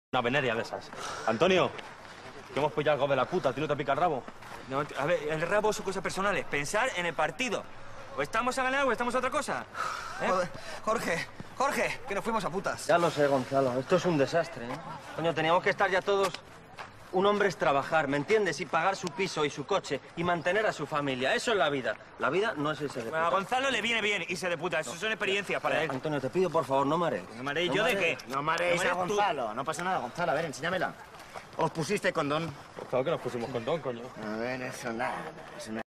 Una veneria de esas. Antonio, que hemos pillado algo de la puta. ¿A ti no te pica el rabo? No, a ver, el rabo son cosas personales. Pensar en el partido. O estamos a ganar o estamos a otra cosa. Joder, Jorge, que nos fuimos a putas. Ya lo sé, Gonzalo. Esto es un desastre, ¿eh? Coño, teníamos que estar ya todos... Un hombre es trabajar, ¿me entiendes? Y pagar su piso y su coche y mantener a su familia. Eso es la vida. La vida no es ese de puta. A Gonzalo le viene bien irse de puta. Eso son experiencias para él. Antonio, te pido, por favor, no marees. ¿Me mareé yo de qué? No mareéis a tú. Gonzalo. No pasa nada, Gonzalo. A ver, enséñamela. ¿Os pusiste condón? Pues claro que nos pusimos condón, coño. A ver, eso nada. Eso nada.